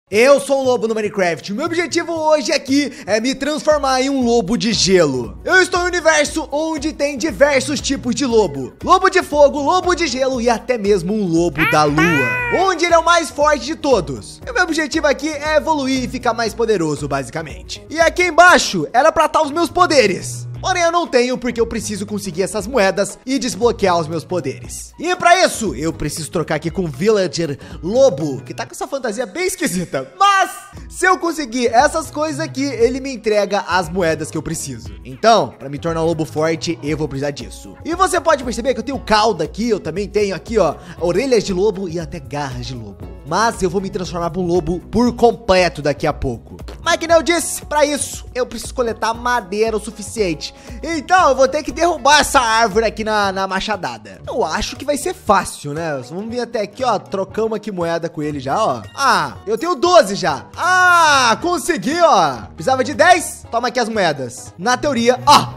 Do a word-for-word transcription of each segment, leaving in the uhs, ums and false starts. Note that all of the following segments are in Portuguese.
Eu sou um lobo no Minecraft. Meu objetivo hoje aqui é me transformar em um lobo de gelo. Eu estou em um universo onde tem diversos tipos de lobo. Lobo de fogo, lobo de gelo e até mesmo um lobo da lua, onde ele é o mais forte de todos. E o meu objetivo aqui é evoluir e ficar mais poderoso, basicamente. E aqui embaixo era pra estar os meus poderes. Porém, eu não tenho porque eu preciso conseguir essas moedas e desbloquear os meus poderes. E pra isso, eu preciso trocar aqui com o Villager Lobo, que tá com essa fantasia bem esquisita. Mas, se eu conseguir essas coisas aqui, ele me entrega as moedas que eu preciso. Então, pra me tornar um lobo forte, eu vou precisar disso. E você pode perceber que eu tenho cauda aqui, eu também tenho aqui, ó, orelhas de lobo e até garras de lobo. Mas eu vou me transformar em um lobo por completo daqui a pouco. Mas que nem eu disse, pra isso, eu preciso coletar madeira o suficiente. Então, eu vou ter que derrubar essa árvore aqui na, na machadada. Eu acho que vai ser fácil, né? Vamos vir até aqui, ó, trocamos aqui moeda com ele já, ó. Ah, eu tenho doze já. Ah, consegui, ó. Precisava de dez? Toma aqui as moedas. Na teoria, ó.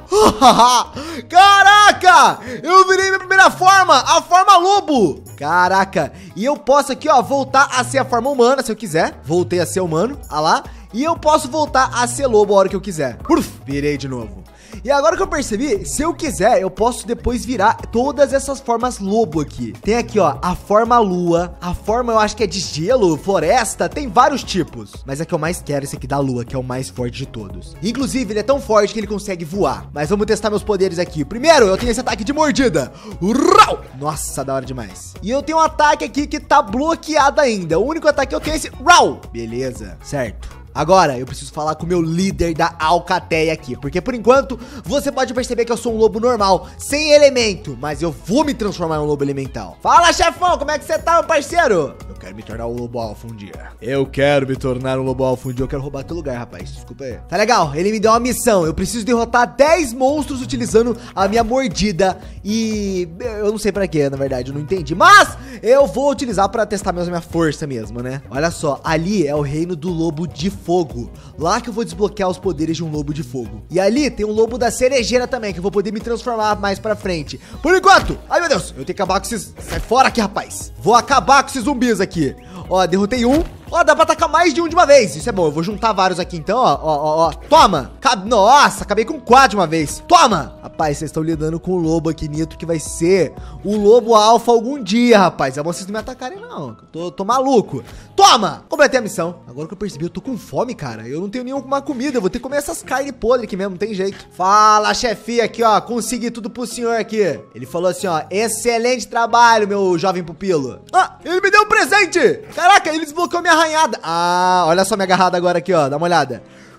Caraca, eu virei minha primeira forma, a forma lobo. Caraca, e eu posso aqui, ó, voltar a ser a forma humana se eu quiser. Voltei a ser humano, ó lá. E eu posso voltar a ser lobo a hora que eu quiser. Uf, virei de novo. E agora que eu percebi, se eu quiser, eu posso depois virar todas essas formas lobo aqui. Tem aqui, ó, a forma lua, a forma eu acho que é de gelo, floresta, tem vários tipos. Mas a que eu mais quero é esse aqui da lua, que é o mais forte de todos. Inclusive, ele é tão forte que ele consegue voar. Mas vamos testar meus poderes aqui. Primeiro, eu tenho esse ataque de mordida. Urau! Nossa, da hora demais. E eu tenho um ataque aqui que tá bloqueado ainda. O único ataque que eu tenho é esse Rau! Beleza, certo. Agora, eu preciso falar com o meu líder da alcateia aqui, porque por enquanto, você pode perceber que eu sou um lobo normal, sem elemento, mas eu vou me transformar em um lobo elemental. Fala, chefão, como é que você tá, meu parceiro? Eu quero me tornar um lobo alfa um dia. Eu quero me tornar um lobo alfa um dia, eu quero roubar teu lugar, rapaz, desculpa aí. Tá legal, ele me deu uma missão, eu preciso derrotar dez monstros utilizando a minha mordida e... eu não sei pra quê, na verdade, eu não entendi, mas eu vou utilizar pra testar mesmo a minha força mesmo, né? Olha só, ali é o reino do lobo de fogo, lá que eu vou desbloquear os poderes de um lobo de fogo. E ali tem um lobo da cerejeira também, que eu vou poder me transformar mais pra frente. Por enquanto, ai meu Deus, eu tenho que acabar com esses... sai fora aqui, rapaz. Vou acabar com esses zumbis aqui. Ó, derrotei um. Ó, dá pra atacar mais de um de uma vez. Isso é bom, eu vou juntar vários aqui então, ó, ó, ó, ó. Toma. Cab... Nossa, acabei com quatro de uma vez. Toma. Rapaz, vocês estão lidando com o lobo aqui, Nito, que vai ser o lobo alfa algum dia, rapaz. É bom vocês não me atacarem, não. Eu tô, tô maluco. Toma. Completei a missão. Agora que eu percebi, eu tô com fome, cara. Eu não tenho nenhuma comida. Eu vou ter que comer essas carnes podres aqui mesmo, não tem jeito. Fala, chefia, aqui, ó. Consegui tudo pro senhor aqui. Ele falou assim, ó. Excelente trabalho, meu jovem pupilo. Ah, ele me deu um presente. Caraca, ele desbloqueou minha arranhada. Ah, olha só minha agarrada agora aqui, ó. Dá uma olhada.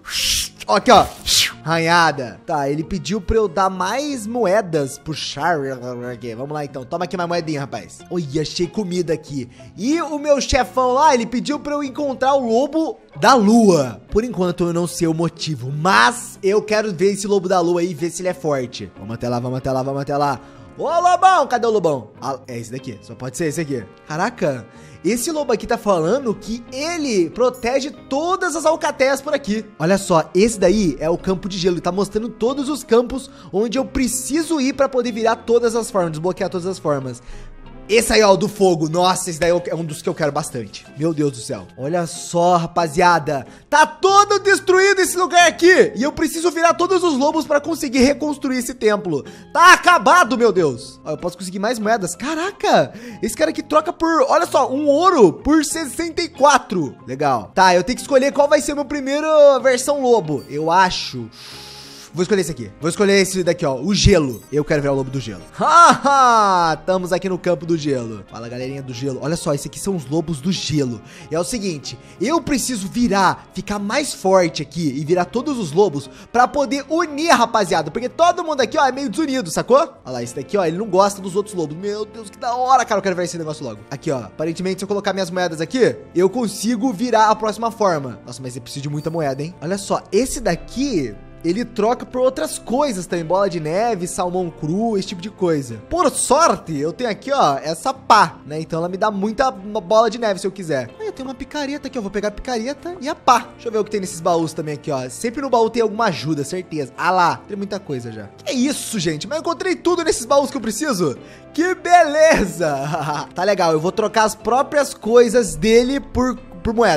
Ó, aqui, ó. Arranhada. Tá, ele pediu pra eu dar mais moedas pro Char. Vamos lá, então. Toma aqui mais moedinha, rapaz. Oi, achei comida aqui. E o meu chefão lá, ele pediu pra eu encontrar o lobo da lua. Por enquanto, eu não sei o motivo, mas eu quero ver esse lobo da lua aí e ver se ele é forte. Vamos até lá, vamos até lá, vamos até lá. Ô, lobão, cadê o lobão? Ah, é esse daqui, só pode ser esse aqui. Caraca, esse lobo aqui tá falando que ele protege todas as alcateias por aqui. Olha só, esse daí é o campo de gelo. Ele tá mostrando todos os campos onde eu preciso ir pra poder virar todas as formas, desbloquear todas as formas. Esse aí, ó, do fogo. Nossa, esse daí é um dos que eu quero bastante. Meu Deus do céu. Olha só, rapaziada. Tá todo destruído esse lugar aqui. E eu preciso virar todos os lobos pra conseguir reconstruir esse templo. Tá acabado, meu Deus. Ó, eu posso conseguir mais moedas. Caraca, esse cara aqui troca por, olha só, um ouro por sessenta e quatro. Legal. Tá, eu tenho que escolher qual vai ser a minha primeira versão lobo. Eu acho... Vou escolher esse aqui. Vou escolher esse daqui, ó. O gelo. Eu quero virar o lobo do gelo. Haha! Estamos aqui no campo do gelo. Fala, galerinha do gelo. Olha só, esse aqui são os lobos do gelo. E é o seguinte, eu preciso virar, ficar mais forte aqui e virar todos os lobos pra poder unir a rapaziada. Porque todo mundo aqui, ó, é meio desunido, sacou? Olha lá, esse daqui, ó, ele não gosta dos outros lobos. Meu Deus, que da hora, cara. Eu quero virar esse negócio logo. Aqui, ó. Aparentemente, se eu colocar minhas moedas aqui, eu consigo virar a próxima forma. Nossa, mas eu preciso de muita moeda, hein? Olha só, esse daqui... ele troca por outras coisas também, bola de neve, salmão cru, esse tipo de coisa. Por sorte, eu tenho aqui, ó, essa pá, né? Então ela me dá muita bola de neve se eu quiser. Ah, eu tenho uma picareta aqui, eu vou pegar a picareta e a pá. Deixa eu ver o que tem nesses baús também aqui, ó. Sempre no baú tem alguma ajuda, certeza. Ah lá, tem muita coisa já. Que isso, gente? Mas eu encontrei tudo nesses baús que eu preciso. Que beleza! Tá legal, eu vou trocar as próprias coisas dele por... por moeda.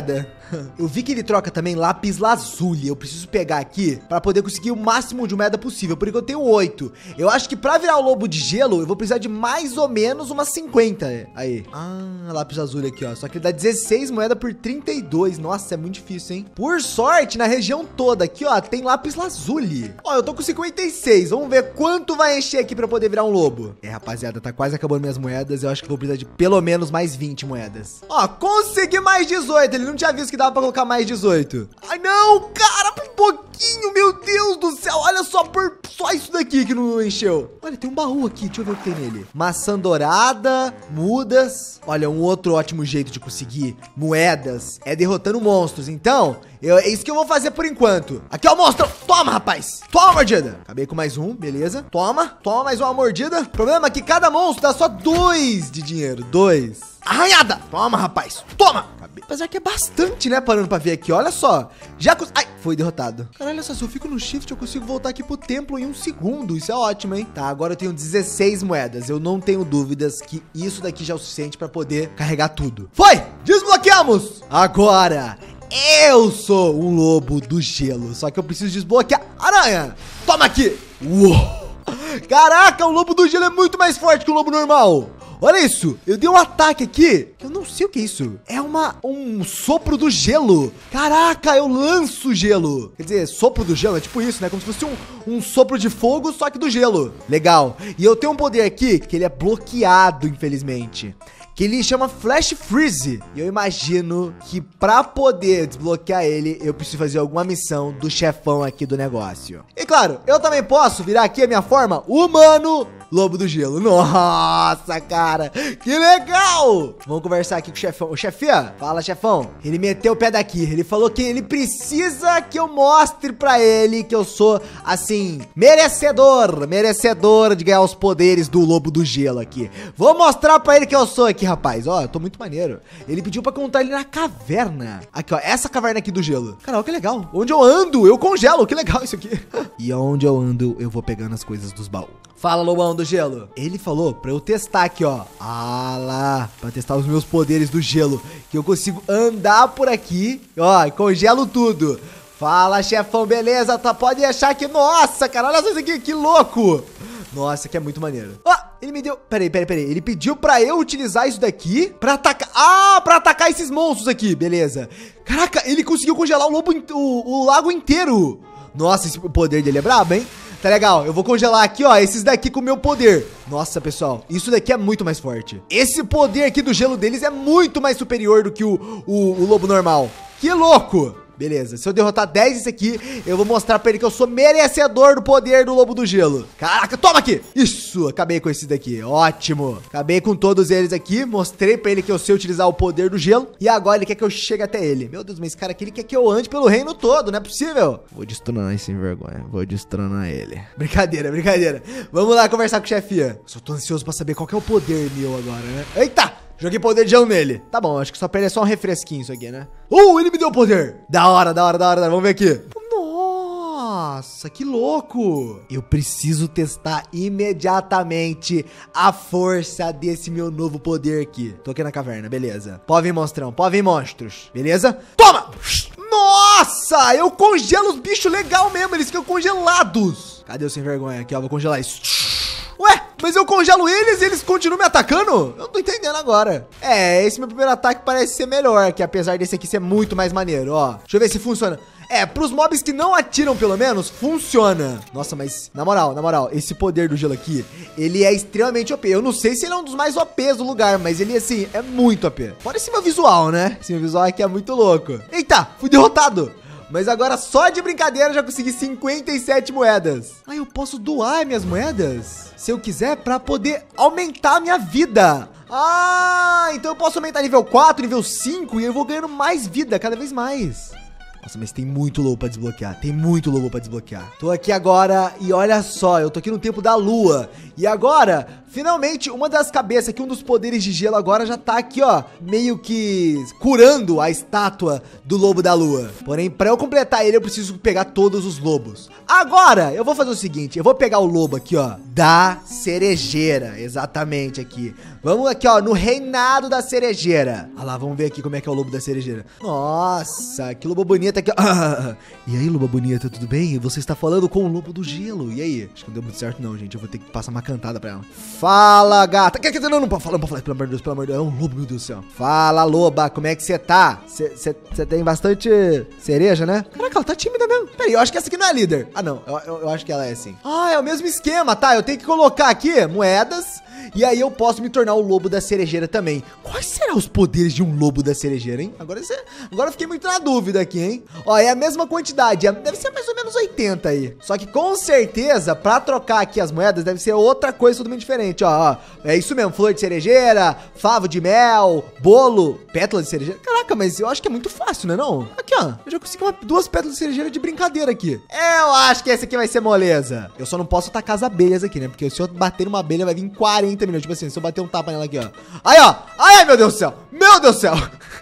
Eu vi que ele troca também lápis lazuli. Eu preciso pegar aqui pra poder conseguir o máximo de moeda possível. Por enquanto eu tenho oito. Eu acho que pra virar o lobo de gelo, eu vou precisar de mais ou menos umas cinquenta. Aí. Ah, lápis lazuli aqui, ó. Só que ele dá dezesseis moedas por trinta e dois. Nossa, é muito difícil, hein? Por sorte, na região toda aqui, ó, tem lápis lazuli. Ó, eu tô com cinquenta e seis. Vamos ver quanto vai encher aqui pra poder virar um lobo. É, rapaziada, tá quase acabando minhas moedas. Eu acho que vou precisar de pelo menos mais vinte moedas. Ó, consegui mais dezoito. Ele não tinha visto que dava pra colocar mais dezoito. Ai, não, cara, por pouquinho, meu Deus do céu. Olha só, por só isso daqui que não encheu. Olha, tem um baú aqui. Deixa eu ver o que tem nele. Maçã dourada, mudas. Olha, um outro ótimo jeito de conseguir moedas é derrotando monstros. Então, eu, é isso que eu vou fazer por enquanto. Aqui, ó, monstro. Toma, rapaz. Toma, mordida. Acabei com mais um, beleza. Toma, toma mais uma mordida. O problema é que cada monstro dá só dois de dinheiro. Dois. Arranhada. Toma, rapaz. Toma. Acabei. Apesar que é bastante, né? Parando pra ver aqui. Olha só. Já... Cons... Ai, foi derrotado. Caralho, olha só. Se eu fico no shift, eu consigo voltar aqui pro templo em um segundo. Isso é ótimo, hein? Tá, agora eu tenho dezesseis moedas. Eu não tenho dúvidas que isso daqui já é o suficiente pra poder carregar tudo. Foi! Desbloqueamos! Agora... eu sou um lobo do gelo. Só que eu preciso desbloquear. Aranha! Toma aqui! Uou! Caraca, o lobo do gelo é muito mais forte que o lobo normal. Olha isso, eu dei um ataque aqui, eu não sei o que é isso. É uma, um sopro do gelo. Caraca, eu lanço gelo. Quer dizer, sopro do gelo é tipo isso, né? Como se fosse um, um sopro de fogo, só que do gelo. Legal. E eu tenho um poder aqui que ele é bloqueado, infelizmente. Que ele chama Flash Freeze. E eu imagino que pra poder desbloquear ele, eu preciso fazer alguma missão do chefão aqui do negócio. E claro, eu também posso virar aqui a minha forma humano lobo do gelo. Nossa, cara, que legal! Vamos conversar aqui com o chefão. O chefia, fala, chefão. Ele meteu o pé daqui. Ele falou que ele precisa que eu mostre pra ele que eu sou, assim, merecedor. Merecedor de ganhar os poderes do lobo do gelo aqui. Vou mostrar pra ele que eu sou aqui, rapaz. Ó, eu tô muito maneiro. Ele pediu pra contar ele na caverna. Aqui, ó, essa caverna aqui do gelo. Cara, ó, que legal. Onde eu ando, eu congelo. Que legal isso aqui. E onde eu ando, eu vou pegando as coisas dos baús. Fala, lobão do gelo. Ele falou pra eu testar aqui, ó. Ah lá, pra testar os meus poderes do gelo. Que eu consigo andar por aqui. Ó, e congelo tudo. Fala, chefão, beleza? Tá, pode achar que... Nossa, cara, olha isso aqui, que louco. Nossa, que é muito maneiro. Ó, ele me deu... Peraí, peraí, peraí. Ele pediu pra eu utilizar isso daqui pra atacar... Ah, pra atacar esses monstros aqui. Beleza. Caraca, ele conseguiu congelar o lobo... O, o lago inteiro. Nossa, esse poder dele é brabo, hein? Tá legal, eu vou congelar aqui, ó, esses daqui com o meu poder. Nossa, pessoal, isso daqui é muito mais forte. Esse poder aqui do gelo deles é muito mais superior do que o, o, o lobo normal. Que louco! Beleza, se eu derrotar dez desse aqui, eu vou mostrar pra ele que eu sou merecedor do poder do lobo do gelo. Caraca, toma aqui! Isso, acabei com esse daqui, ótimo. Acabei com todos eles aqui, mostrei pra ele que eu sei utilizar o poder do gelo. E agora ele quer que eu chegue até ele. Meu Deus, mas esse cara aqui, ele quer que eu ande pelo reino todo, não é possível. Vou destronar esse vergonha, vou destronar ele. Brincadeira, brincadeira. Vamos lá conversar com o chefia. Só tô ansioso pra saber qual que é o poder meu agora, né? Eita! Joguei poder de gelo nele. Tá bom, acho que só pra ele é só um refresquinho isso aqui, né? Uh, ele me deu poder. Da hora, da hora, da hora, da hora. Vamos ver aqui. Nossa, que louco. Eu preciso testar imediatamente a força desse meu novo poder aqui. Tô aqui na caverna, beleza. Pode vir, monstrão, pode vir, monstros. Beleza? Toma! Nossa, eu congelo os bichos legal mesmo. Eles ficam congelados. Cadê o sem vergonha? Aqui, ó, vou congelar isso. Ué, mas eu congelo eles e eles continuam me atacando? Eu não tô entendendo agora. É, esse meu primeiro ataque parece ser melhor, que apesar desse aqui ser muito mais maneiro, ó. Deixa eu ver se funciona. É, pros mobs que não atiram, pelo menos, funciona. Nossa, mas, na moral, na moral, esse poder do gelo aqui, ele é extremamente O P. Eu não sei se ele é um dos mais O Pês do lugar, mas ele, assim, é muito O P. Fora esse meu visual, né? Esse meu visual aqui é muito louco. Eita, fui derrotado. Mas agora, só de brincadeira, já consegui cinquenta e sete moedas. Ah, eu posso doar minhas moedas? Se eu quiser, pra poder aumentar a minha vida. Ah, então eu posso aumentar nível quatro, nível cinco, e eu vou ganhando mais vida, cada vez mais. Nossa, mas tem muito lobo pra desbloquear. Tem muito lobo pra desbloquear. Tô aqui agora e olha só, eu tô aqui no tempo da lua. E agora, finalmente uma das cabeças aqui, um dos poderes de gelo agora já tá aqui, ó, meio que curando a estátua do lobo da lua. Porém, pra eu completar ele, eu preciso pegar todos os lobos. Agora, eu vou fazer o seguinte, eu vou pegar o lobo aqui, ó, da cerejeira, exatamente aqui. Vamos aqui, ó, no reinado da cerejeira. Olha lá, vamos ver aqui como é que é o lobo da cerejeira. Nossa, que lobo bonita aqui, ó. Ah, e aí, lobo bonita, tudo bem? Você está falando com o lobo do gelo. E aí? Acho que não deu muito certo não, gente. Eu vou ter que passar uma cantada pra ela. Fala, gata. Quer dizer, não, não pode falar, não pode falar. Pelo amor de Deus, pelo amor de Deus. É um lobo, meu Deus do céu. Fala, loba, como é que você tá? Você tem bastante cereja, né? Caraca, ela tá tímida mesmo. Peraí, eu acho que essa aqui não é a líder. Ah, não. Eu, eu, eu acho que ela é sim. Ah, é o mesmo esquema, tá? Eu tenho que colocar aqui moedas. E aí eu posso me tornar o lobo da cerejeira também. Quais serão os poderes de um lobo da cerejeira, hein? Agora, você, agora eu fiquei muito na dúvida aqui, hein? Ó, é a mesma quantidade. Deve ser mais ou menos oitenta aí. Só que com certeza, pra trocar aqui as moedas, deve ser outra coisa totalmente diferente. Ó, ó. É isso mesmo. Flor de cerejeira, favo de mel, bolo, pétala de cerejeira. Caraca, mas eu acho que é muito fácil, né não? Aqui, ó. Eu já consegui uma, duas pétalas de cerejeira de brincadeira aqui. Eu acho que esse aqui vai ser moleza. Eu só não posso atacar as abelhas aqui, né? Porque se eu bater numa abelha, vai vir quarenta minutos. Tipo assim, se eu bater um tapa nela aqui, ó. Aí, ó. Ai, meu Deus do céu. Meu Deus do céu.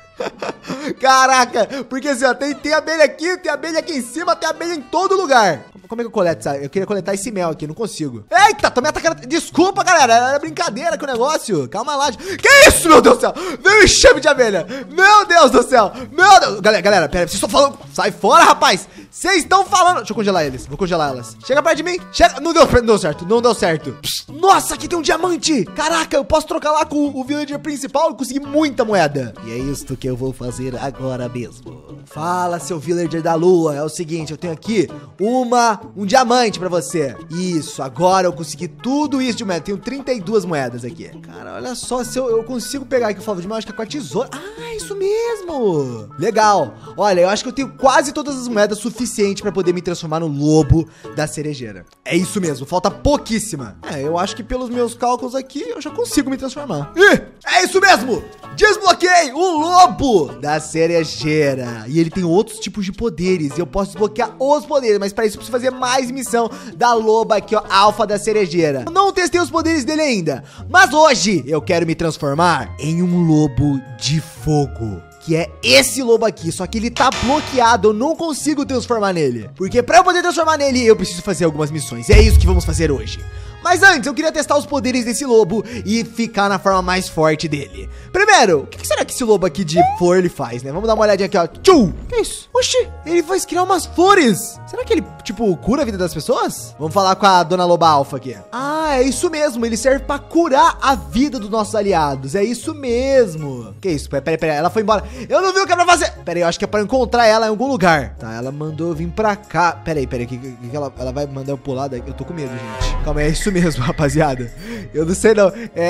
Caraca, porque assim, ó, tem, tem abelha aqui, tem abelha aqui em cima, tem abelha em todo lugar. Como é que eu coleto, sabe? Eu queria coletar esse mel aqui, não consigo. Eita, tô me atacando. Desculpa, galera, era brincadeira com o negócio. Calma lá. Que isso, meu Deus do céu? Veio um enxame de abelha. Meu Deus do céu. Meu Deus. Galera, galera, pera, vocês estão falando. Sai fora, rapaz. Vocês estão falando. Deixa eu congelar eles. Vou congelar elas. Chega perto de mim. Chega. Não deu, não deu certo. Não deu certo. Psst. Nossa, aqui tem um diamante. Caraca, eu posso trocar lá com o villager principal e conseguir muita moeda. E é isso que eu vou fazer agora mesmo. Fala, seu villager da lua. É o seguinte, eu tenho aqui uma, um diamante pra você. Isso, agora eu consegui tudo isso de moeda. Tenho trinta e duas moedas aqui. Cara, olha só, se eu, eu consigo pegar aqui o favor de mel, acho que é com a tesoura. Ah, isso mesmo. Legal. Olha, eu acho que eu tenho quase todas as moedas suficientes pra poder me transformar no lobo da cerejeira. É isso mesmo, falta pouquíssima. É, eu acho que pelos meus cálculos aqui, eu já consigo me transformar. Ih, é isso mesmo. Desbloqueei o lobo da cerejeira. E ele tem outros tipos de poderes. E eu posso desbloquear os poderes. Mas para isso eu preciso fazer mais missão da loba aqui, ó, alfa da cerejeira. Eu não testei os poderes dele ainda. Mas hoje eu quero me transformar em um lobo de fogo. Que é esse lobo aqui, só que ele tá bloqueado, eu não consigo transformar nele. Porque pra eu poder transformar nele, eu preciso fazer algumas missões. E é isso que vamos fazer hoje. Mas antes, eu queria testar os poderes desse lobo e ficar na forma mais forte dele. Primeiro, o que será que esse lobo aqui de flor ele faz, né? Vamos dar uma olhadinha aqui, ó. Tchum! Que isso? Oxi, ele vai criar umas flores. Será que ele, tipo, cura a vida das pessoas? Vamos falar com a dona loba alfa aqui. Ah, é isso mesmo, ele serve pra curar a vida dos nossos aliados. É isso mesmo. Que isso? Peraí, peraí, ela foi embora. Eu não vi o que é pra fazer. Peraí, eu acho que é pra encontrar ela em algum lugar. Tá, ela mandou eu vir pra cá. Peraí, peraí, que, que, que ela, ela vai mandar eu pular daqui? Eu tô com medo, gente. Calma aí, é isso mesmo, rapaziada. Eu não sei não.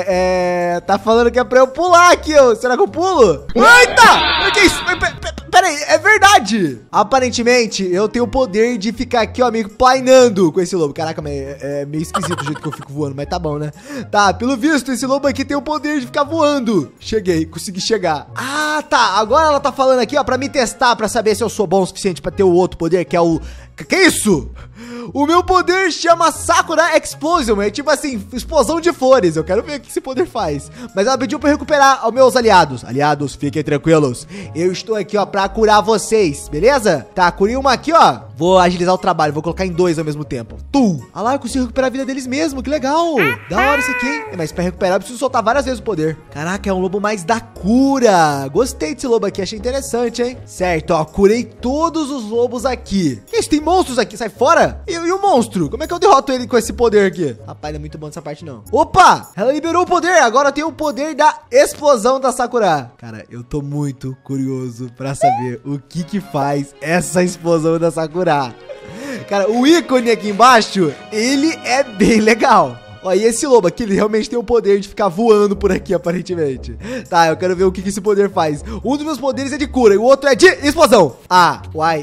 É, é... Tá falando que é pra eu pular aqui, ó. Será que eu pulo? Eita! Que isso? Peraí, é verdade. Aparentemente, eu tenho o poder de ficar aqui, ó, meio planeando com esse lobo. Caraca, mas é, é meio esquisito o jeito que eu fico voando, mas tá bom, né? Tá, pelo visto, esse lobo aqui tem o poder de ficar voando. Cheguei, consegui chegar. Ah, tá. Agora ela tá falando aqui, ó, pra me testar, pra saber se eu sou bom o suficiente pra ter o outro poder, que é o... Que isso? O meu poder chama Sakura Explosion. É tipo assim, explosão de flores. Eu quero ver o que esse poder faz. Mas ela pediu pra eu recuperar os meus aliados. Aliados, fiquem tranquilos. Eu estou aqui, ó, pra curar vocês, beleza? Tá, curei uma aqui, ó. Vou agilizar o trabalho, vou colocar em dois ao mesmo tempo. Tu! Ah lá, eu consigo recuperar a vida deles mesmo, que legal. Da hora isso aqui, hein? Mas pra recuperar eu preciso soltar várias vezes o poder. Caraca, é um lobo mais da cura. Gostei desse lobo aqui, achei interessante, hein? Certo, ó, curei todos os lobos aqui. Isso, tem monstros aqui, sai fora. E, e o monstro? Como é que eu derroto ele com esse poder aqui? Rapaz, não é muito bom essa parte, não. Opa! Ela liberou o poder, agora tem o poder da explosão da Sakura. Cara, eu tô muito curioso pra saber o que que faz essa explosão da Sakura. Cara, o ícone aqui embaixo, ele é bem legal. Ó, e esse lobo aqui, ele realmente tem o poder de ficar voando por aqui, aparentemente. Tá, eu quero ver o que, que esse poder faz. Um dos meus poderes é de cura e o outro é de explosão. Ah, uai.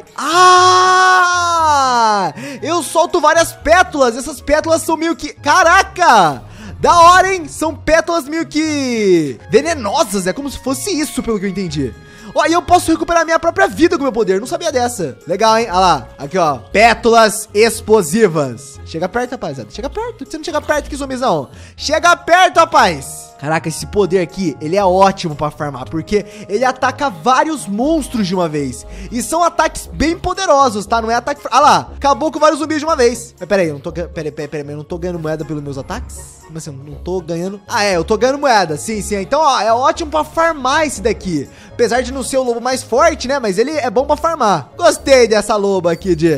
Ah! Eu solto várias pétalas. Essas pétalas são meio que... Caraca! Da hora, hein? São pétalas meio que... venenosas. É como se fosse isso, pelo que eu entendi. Ó, e eu posso recuperar minha própria vida com o meu poder. Não sabia dessa. Legal, hein? Olha lá. Aqui, ó. Pétalas explosivas. Chega perto, rapaziada. Chega perto. Você não chega perto aqui, zumbizão. Chega perto, rapaz. Caraca, esse poder aqui, ele é ótimo pra farmar, porque ele ataca vários monstros de uma vez. E são ataques bem poderosos, tá? Não é ataque... Ah lá, acabou com vários zumbis de uma vez. Mas peraí, eu não tô... Peraí, peraí, peraí, eu não tô ganhando moeda pelos meus ataques? Como assim, eu não tô ganhando... Ah, é, eu tô ganhando moeda, sim, sim. Então, ó, é ótimo pra farmar esse daqui. Apesar de não ser o lobo mais forte, né? Mas ele é bom pra farmar. Gostei dessa loba aqui de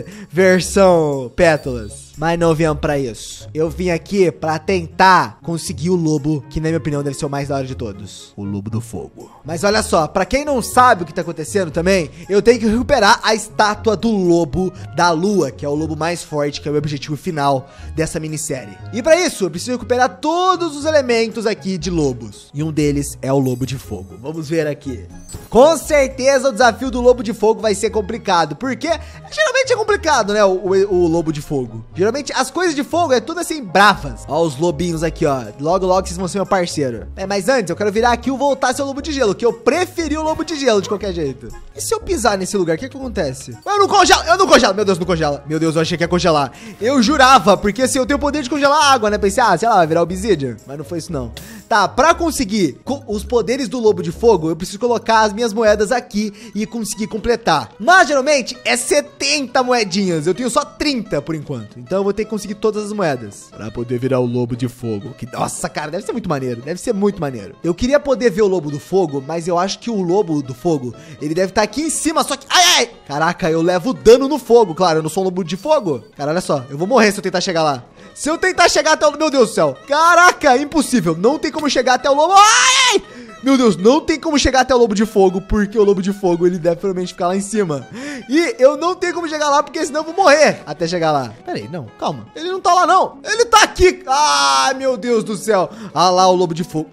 versão pétalas. Mas não viemos pra isso. Eu vim aqui pra tentar conseguir o lobo, que na minha opinião deve ser o mais da hora de todos. O lobo do fogo. Mas olha só, pra quem não sabe o que tá acontecendo também, eu tenho que recuperar a estátua do lobo da lua, que é o lobo mais forte, que é o objetivo final dessa minissérie. E pra isso, eu preciso recuperar todos os elementos aqui de lobos. E um deles é o lobo de fogo. Vamos ver aqui. Com certeza o desafio do lobo de fogo vai ser complicado, porque geralmente é complicado, né, o, o, o lobo de fogo. Geralmente as coisas de fogo é tudo assim, bravas. Ó os lobinhos aqui, ó. Logo, logo vocês vão ser meu parceiro. É, mas antes eu quero virar aqui e voltar a ser o lobo de gelo, que eu preferi o lobo de gelo de qualquer jeito. E se eu pisar nesse lugar, o que que acontece? Eu não congelo, eu não congelo. Meu Deus, não congela. Meu Deus, eu achei que ia congelar. Eu jurava, porque assim, eu tenho o poder de congelar a água, né? Pensei, ah, sei lá, vai virar obsidian. Mas não foi isso, não. Tá, pra conseguir os poderes do lobo de fogo, eu preciso colocar as minhas moedas aqui e conseguir completar. Mas, geralmente, é setenta moedinhas. Eu tenho só trinta, por enquanto. Então, eu vou ter que conseguir todas as moedas pra poder virar o lobo de fogo. Que, nossa, cara, deve ser muito maneiro. Deve ser muito maneiro. Eu queria poder ver o lobo do fogo, mas eu acho que o lobo do fogo, ele deve estar aqui em cima, só que... Ai, ai! Caraca, eu levo dano no fogo. Claro, eu não sou um lobo de fogo. Cara, olha só. Eu vou morrer se eu tentar chegar lá. Se eu tentar chegar até o... Meu Deus do céu. Caraca, impossível. Não tem como chegar até o lobo. Ai! Meu Deus, não tem como chegar até o lobo de fogo, porque o lobo de fogo, ele deve provavelmente ficar lá em cima. E eu não tenho como chegar lá, porque senão eu vou morrer até chegar lá. Pera aí, não, calma. Ele não tá lá, não. Ele tá aqui. Ai, meu Deus do céu. Ah lá, o lobo de fogo.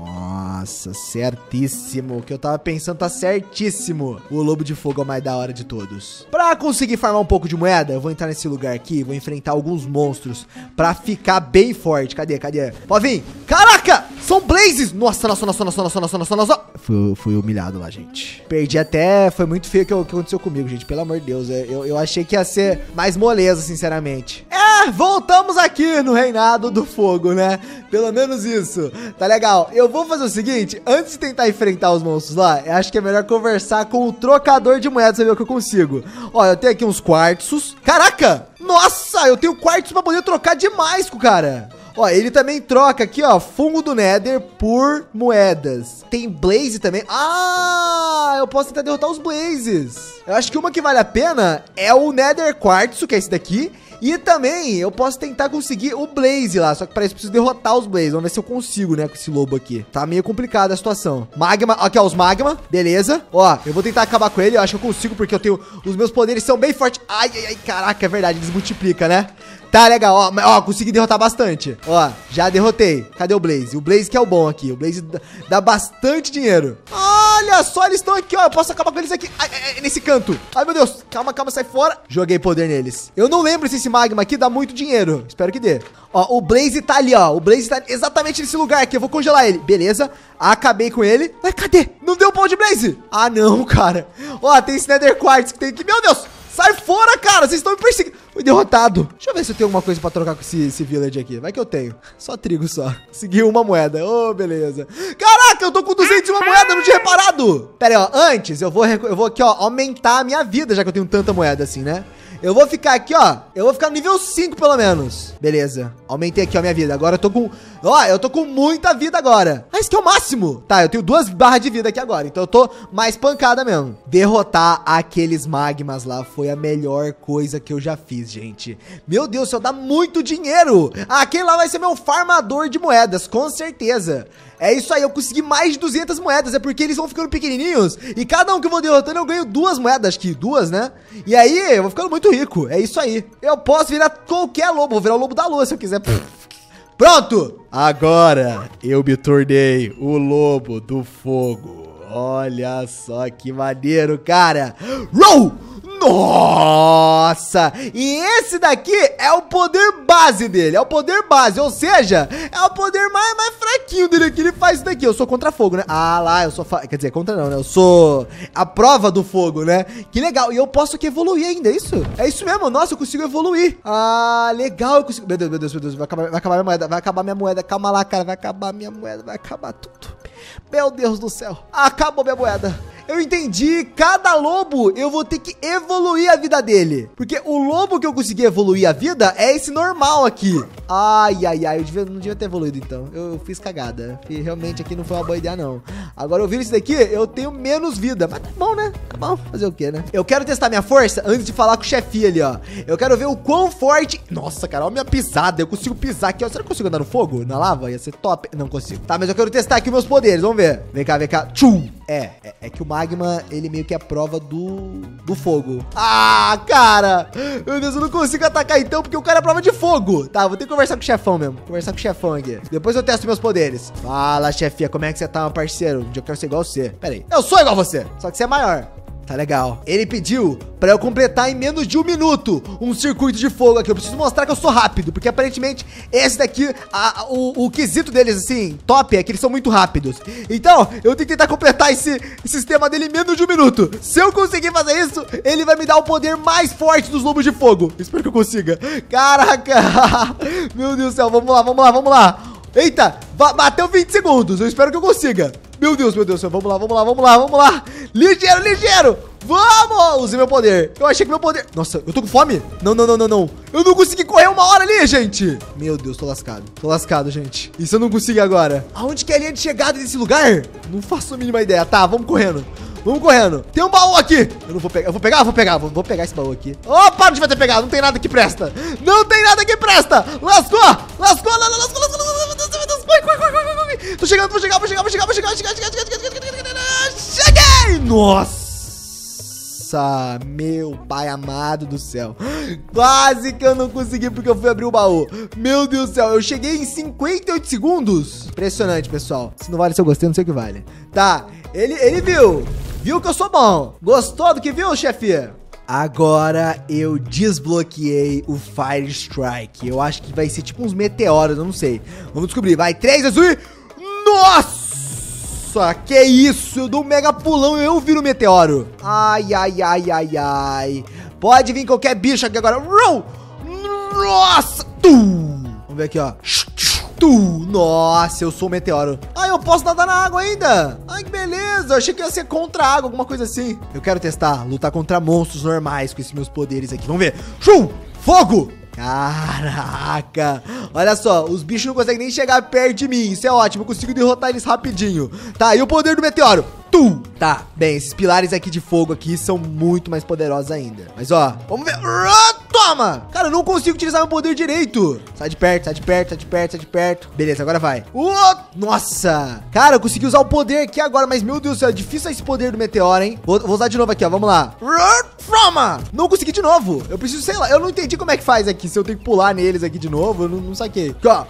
Nossa, certíssimo. O que eu tava pensando tá certíssimo. O lobo de fogo é o mais da hora de todos. Pra conseguir farmar um pouco de moeda, eu vou entrar nesse lugar aqui, vou enfrentar alguns monstros pra ficar bem forte. Cadê, cadê? Pode vir. Caraca, são blazes. Nossa, nossa, nossa, nossa, nossa, nossa, nossa, nossa. Fui, fui humilhado lá, gente. Perdi até, foi muito feio o que, que aconteceu comigo, gente. Pelo amor de Deus, eu, eu achei que ia ser mais moleza, sinceramente. É, voltamos aqui no reinado do fogo, né? Pelo menos isso. Tá legal. Eu vou fazer o seguinte, antes de tentar enfrentar os monstros lá, eu acho que é melhor conversar com o trocador de moedas pra ver o que eu consigo. Ó, eu tenho aqui uns quartzos. Caraca! Nossa, eu tenho quartzos pra poder trocar demais com o cara. Ó, ele também troca aqui, ó, fungo do Nether por moedas. Tem Blaze também. Ah, eu posso tentar derrotar os Blazes. Eu acho que uma que vale a pena é o Nether Quartzo, que é esse daqui. E também eu posso tentar conseguir o Blaze lá, só que para isso eu preciso derrotar os Blaze. Vamos ver se eu consigo, né, com esse lobo aqui. Tá meio complicada a situação. Magma, aqui ó, os Magma, beleza. Ó, eu vou tentar acabar com ele, eu acho que eu consigo porque eu tenho, os meus poderes são bem fortes. Ai, ai, ai, caraca, é verdade, eles multiplicam, né? Tá legal, ó, ó, consegui derrotar bastante. Ó, já derrotei. Cadê o Blaze? O Blaze que é o bom aqui, o Blaze dá, dá bastante dinheiro. Olha só, eles estão aqui, ó, eu posso acabar com eles aqui, ai, ai, nesse canto. Ai, meu Deus, calma, calma, sai fora. Joguei poder neles. Eu não lembro se esse magma aqui dá muito dinheiro, espero que dê. Ó, o Blaze tá ali, ó, o Blaze tá exatamente nesse lugar aqui, eu vou congelar ele. Beleza, acabei com ele. Ai, cadê? Não deu pão de Blaze? Ah, não, cara. Ó, tem esse Nether Quartz que tem aqui, meu Deus. Sai fora, cara, vocês estão me perseguindo. Fui derrotado. Deixa eu ver se eu tenho alguma coisa pra trocar com esse, esse village aqui. Vai que eu tenho. Só trigo só. Consegui uma moeda. Ô, oh, beleza. Caraca, eu tô com duzentos e uma moeda, não tinha reparado. Pera aí, ó. Antes, eu vou, eu vou aqui, ó, aumentar a minha vida, já que eu tenho tanta moeda assim, né? Eu vou ficar aqui, ó. Eu vou ficar no nível cinco, pelo menos. Beleza. Aumentei aqui, ó, minha vida. Agora eu tô com... Ó, eu tô com muita vida agora. Ah, esse aqui é o máximo. Tá, eu tenho duas barras de vida aqui agora. Então eu tô mais pancada mesmo. Derrotar aqueles magmas lá foi a melhor coisa que eu já fiz, gente. Meu Deus, só dá muito dinheiro. Aquele lá vai ser meu farmador de moedas, com certeza. É isso aí, eu consegui mais de duzentas moedas. É porque eles vão ficando pequenininhos. E cada um que eu vou derrotando, eu ganho duas moedas. Acho que duas, né? E aí, eu vou ficando muito rico. É isso aí. Eu posso virar qualquer lobo. Vou virar o lobo da lua, se eu quiser. Pronto! Agora, eu me tornei o lobo do fogo. Olha só que maneiro, cara. Row! Nossa! E esse daqui é o poder base dele. É o poder base, ou seja, é o poder mais, mais fraquinho dele aqui. Ele faz isso daqui. Eu sou contra fogo, né? Ah, lá, eu sou... Quer dizer, contra não, né? Eu sou a prova do fogo, né? Que legal. E eu posso aqui evoluir ainda, é isso? É isso mesmo. Nossa, eu consigo evoluir. Ah, legal. Eu consigo... Meu Deus, meu Deus, meu Deus. Vai acabar, vai acabar minha moeda. Vai acabar minha moeda. Calma lá, cara. Vai acabar minha moeda. Vai acabar tudo. Meu Deus do céu. Acabou minha moeda. Eu entendi, cada lobo eu vou ter que evoluir a vida dele. Porque o lobo que eu consegui evoluir a vida é esse normal aqui. Ai, ai, ai, eu devia, não devia ter evoluído então. Eu fiz cagada. E realmente aqui não foi uma boa ideia não. Agora eu vi isso daqui, eu tenho menos vida. Mas tá bom, né? Tá bom, fazer o quê, né? Eu quero testar minha força antes de falar com o chefinho ali, ó. Eu quero ver o quão forte... Nossa, cara, olha a minha pisada. Eu consigo pisar aqui, ó. Será que eu consigo andar no fogo? Na lava? Ia ser top. Não consigo. Tá, mas eu quero testar aqui meus poderes, vamos ver. Vem cá, vem cá. Tchum! É, é, é que o magma, ele meio que é a prova do, do fogo. Ah, cara! Meu Deus, eu não consigo atacar então, porque o cara é a prova de fogo. Tá, vou ter que conversar com o chefão mesmo. Conversar com o chefão aqui. Depois eu testo meus poderes. Fala, chefia, como é que você tá, meu parceiro? Um dia eu quero ser igual você. Pera aí. Eu sou igual você, só que você é maior. Tá legal. Ele pediu pra eu completar em menos de um minuto um circuito de fogo aqui. Eu preciso mostrar que eu sou rápido, porque aparentemente esse daqui, a, o, o quesito deles, assim, top, é que eles são muito rápidos. Então, eu tenho que tentar completar esse, esse sistema dele em menos de um minuto. Se eu conseguir fazer isso, ele vai me dar o poder mais forte dos lobos de fogo. Espero que eu consiga. Caraca! Meu Deus do céu, vamos lá, vamos lá, vamos lá. Eita, bateu vinte segundos. Eu espero que eu consiga. Meu Deus, meu Deus, vamos lá, vamos lá, vamos lá, vamos lá. Ligeiro, ligeiro. Vamos! Usei meu poder. Eu achei que meu poder... Nossa, eu tô com fome? Não, não, não, não, não. Eu não consegui correr uma hora ali, gente. Meu Deus, tô lascado. Tô lascado, gente. Isso eu não consegui agora. Aonde que é a linha de chegada desse lugar? Não faço a mínima ideia. Tá, vamos correndo. Vamos correndo. Tem um baú aqui. Eu não vou pegar. Eu vou pegar? Eu vou pegar. Vou, vou pegar esse baú aqui. Opa, não devia ter pegado. Não tem nada que presta. Não tem nada que presta. Lascou. Lascou. Lascou. Lascou. Lascou. Corre, corre, corre, corre, corre. Tô chegando, vou chegar, vou chegar, vou chegar, vou chegar, vou chegar, chegar, chegar, chegar, chegar. Cheguei! Nossa, meu pai amado do céu. Quase que eu não consegui porque eu fui abrir o baú. Meu Deus do céu, eu cheguei em cinquenta e oito segundos. Impressionante, pessoal. Se não vale se eu gostei, não sei o que vale. Tá, ele, ele viu. Viu que eu sou bom. Gostou do que viu, chefia? Agora eu desbloqueei o Fire Strike. Eu acho que vai ser tipo uns meteoros, eu não sei. Vamos descobrir. Vai, três, dois, um. Nossa, que isso? Eu dou um mega pulão e eu viro meteoro. Ai, ai, ai, ai, ai. Pode vir qualquer bicho aqui agora. Nossa. Vamos ver aqui, ó. Nossa, eu sou um meteoro. Ah, eu posso nadar na água ainda. Ai, que beleza. Eu achei que ia ser contra a água, alguma coisa assim. Eu quero testar, lutar contra monstros normais com esses meus poderes aqui. Vamos ver. Shum! Fogo! Caraca. Olha só, os bichos não conseguem nem chegar perto de mim. Isso é ótimo, eu consigo derrotar eles rapidinho. Tá, e o poder do meteoro? Tum! Tá, bem, esses pilares aqui de fogo aqui são muito mais poderosos ainda. Mas ó, vamos ver. Toma! Cara, eu não consigo utilizar meu poder direito. Sai de perto, sai de perto, sai de perto, sai de perto. Beleza, agora vai. Uh, nossa! Cara, eu consegui usar o poder aqui agora, mas meu Deus do céu, é difícil esse poder do meteoro, hein? Vou, vou usar de novo aqui, ó, vamos lá. Não consegui de novo. Eu preciso, sei lá, eu não entendi como é que faz aqui. Se eu tenho que pular neles aqui de novo, eu não, não saquei. Aqui, ó.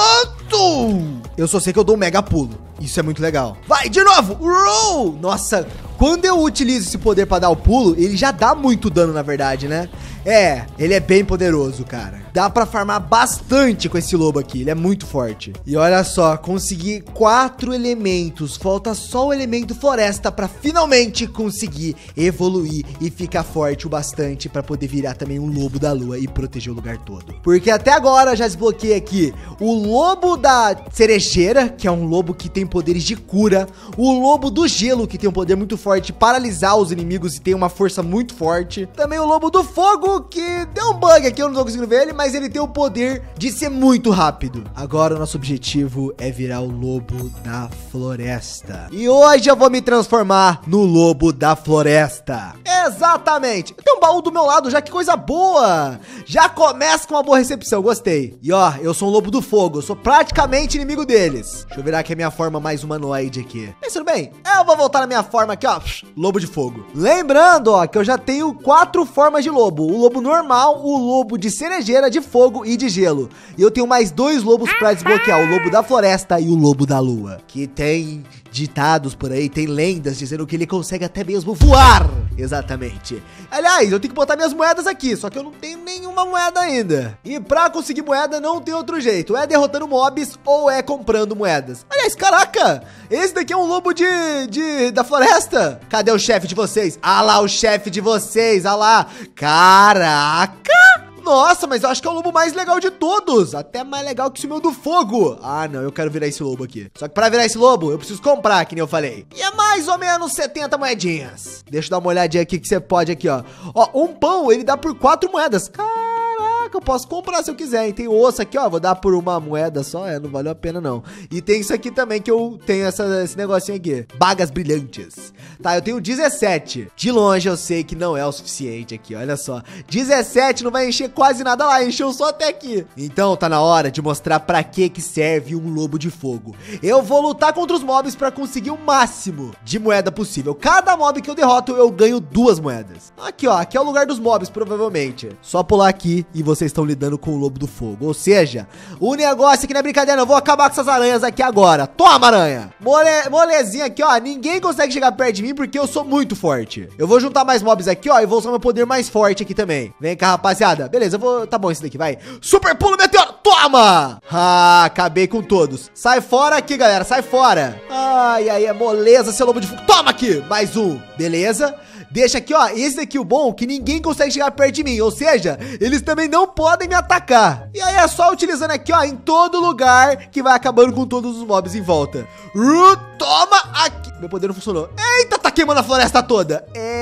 Eu só sei que eu dou um mega pulo. Isso é muito legal. Vai, de novo. Nossa, quando eu utilizo esse poder pra dar o pulo, ele já dá muito dano, na verdade, né? É, ele é bem poderoso, cara. Dá pra farmar bastante com esse lobo aqui. Ele é muito forte. E olha só, consegui quatro elementos. Falta só o elemento floresta pra finalmente conseguir evoluir e ficar forte o bastante pra poder virar também um lobo da lua e proteger o lugar todo. Porque até agora já desbloqueei aqui o lobo da cerejeira, que é um lobo que tem poderes de cura. O lobo do gelo, que tem um poder muito forte de paralisar os inimigos e tem uma força muito forte. Também o lobo do fogo, que deu um bug aqui, eu não tô conseguindo ver ele, mas ele tem o poder de ser muito rápido. Agora o nosso objetivo é virar o lobo da floresta. E hoje eu vou me transformar no lobo da floresta. Exatamente. Tem um baú do meu lado já, que coisa boa. Já começa com uma boa recepção, gostei. E ó, eu sou um lobo do fogo, eu sou praticamente inimigo deles. Deixa eu virar aqui a minha forma mais humanoide aqui. Mas tudo bem, eu vou voltar na minha forma aqui, ó. ó, lobo de fogo. Lembrando, ó, que eu já tenho quatro formas de lobo. O lobo normal, o lobo de cerejeira, de fogo e de gelo. E eu tenho mais dois lobos pra desbloquear, o lobo da floresta e o lobo da lua. Que tem ditados por aí, tem lendas dizendo que ele consegue até mesmo voar. Exatamente. Aliás, eu tenho que botar minhas moedas aqui, só que eu não tenho nenhuma moeda ainda. E pra conseguir moeda não tem outro jeito. É derrotando mobs ou é comprando moedas. Aliás, caraca, esse daqui é um lobo de, de da floresta. Cadê o chefe de vocês? Ah lá, o chefe de vocês, ah lá. Caraca! Nossa, mas eu acho que é o lobo mais legal de todos. Até mais legal que o meu do fogo. Ah, não, eu quero virar esse lobo aqui. Só que pra virar esse lobo, eu preciso comprar, que nem eu falei. E é mais ou menos setenta moedinhas. Deixa eu dar uma olhadinha aqui que você pode aqui, ó. Ó, um pão, ele dá por quatro moedas. Caraca, eu posso comprar se eu quiser, hein? Tem osso aqui, ó, vou dar por uma moeda só. É, não valeu a pena, não. E tem isso aqui também, que eu tenho essa, esse negocinho aqui. Bagas brilhantes. Tá, eu tenho dezessete. De longe eu sei que não é o suficiente aqui, olha só. dezessete não vai encher quase nada lá, encheu só até aqui. Então tá na hora de mostrar pra que que serve um lobo de fogo. Eu vou lutar contra os mobs pra conseguir o máximo de moeda possível. Cada mob que eu derroto, eu ganho duas moedas. Aqui, ó, aqui é o lugar dos mobs, provavelmente. Só pular aqui e vocês estão lidando com o lobo do fogo. Ou seja, o negócio aqui não é brincadeira, eu vou acabar com essas aranhas aqui agora. Toma, aranha! Mole, molezinha aqui, ó, ninguém consegue chegar perto de mim porque eu sou muito forte. Eu vou juntar mais mobs aqui, ó, e vou usar meu poder mais forte aqui também. Vem cá, rapaziada. Beleza, eu vou... Tá bom esse daqui, vai. Super pulo meteoro. Toma! Ah, acabei com todos. Sai fora aqui, galera. Sai fora. Ai, ai, é moleza, seu lobo de fogo. Toma aqui. Mais um. Beleza? Deixa aqui, ó. Esse daqui, o bom, que ninguém consegue chegar perto de mim. Ou seja, eles também não podem me atacar. E aí é só utilizando aqui, ó, em todo lugar, que vai acabando com todos os mobs em volta. Uh, toma aqui. Meu poder não funcionou. Eita, tá queimando a floresta toda.